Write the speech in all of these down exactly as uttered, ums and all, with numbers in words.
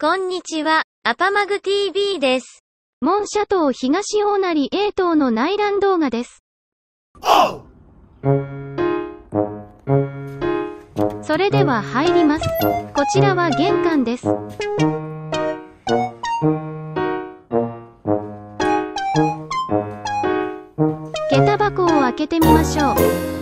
こんにちは、アパマグ ティーブイ です。モンシャ島東大成 A 棟の内覧動画です。それでは入ります。こちらは玄関です。下駄箱を開けてみましょう。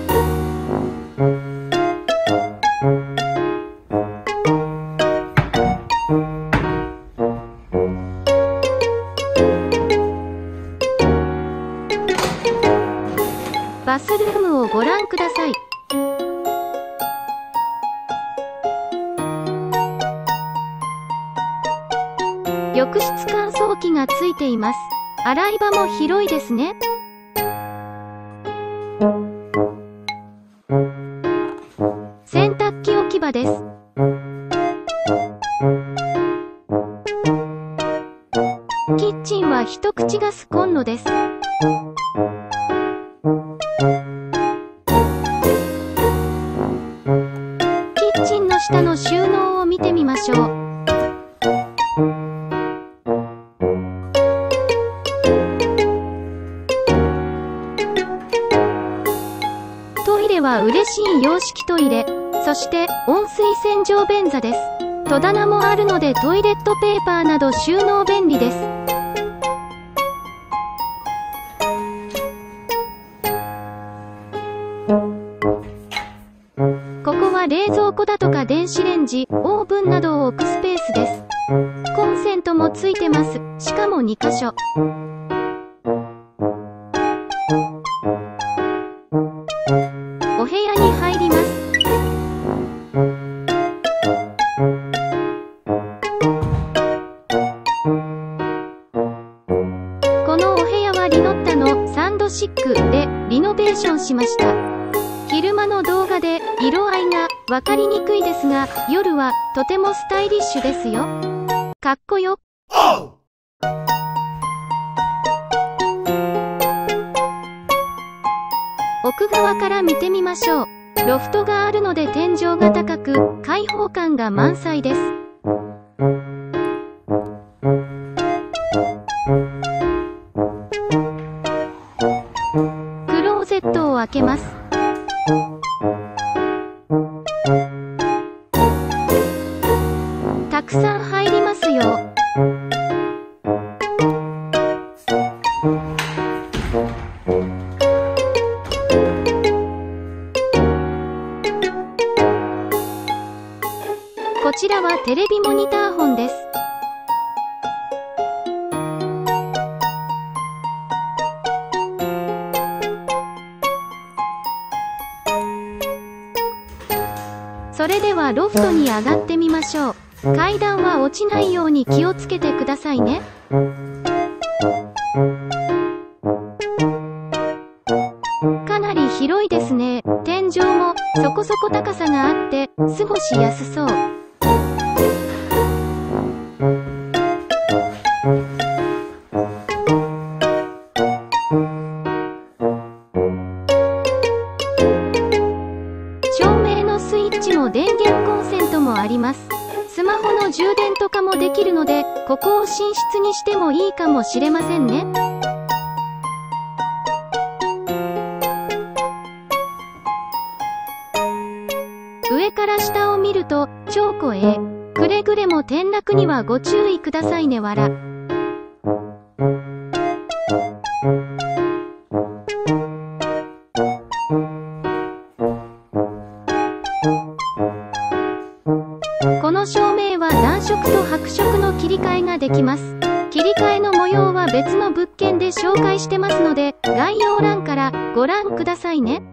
バスルームをご覧ください。浴室乾燥機がついています。洗い場も広いですね。洗濯機置き場です。キッチンは一口ガスコンロです。キッチンの下の収納を見てみましょう。トイレは嬉しい洋式トイレ、そして温水洗浄便座です。戸棚もあるのでトイレットペーパーなど収納便利です。ここは冷蔵庫だとか電子レンジ、オーブンなどを置くスペースです。コンセントもついてます。しかもにかしょ。お部屋に入ります。このお部屋はリノッタのサンドシックでリノベーションしました。昼間の動画で色合いが分かりにくいですが、夜はとてもスタイリッシュですよ。かっこよ。奥側から見てみましょう。ロフトがあるので天井が高く、開放感が満載です。クローゼットを開けます。たくさん入りますよ。こちらはテレビモニター本です。それではロフトに上がってみましょう。階段は落ちないように気をつけてくださいね。かなり広いですね。天井もそこそこ高さがあって過ごしやすそう。照明のスイッチも電源コンセントもあります。スマホの充電とかもできるので、ここを寝室にしてもいいかもしれませんね。上から下を見ると超怖え。くれぐれも転落にはご注意くださいね。わら。この照明は暖色と白色の切り替えができます。切り替えの模様は別の物件で紹介してますので、概要欄からご覧くださいね。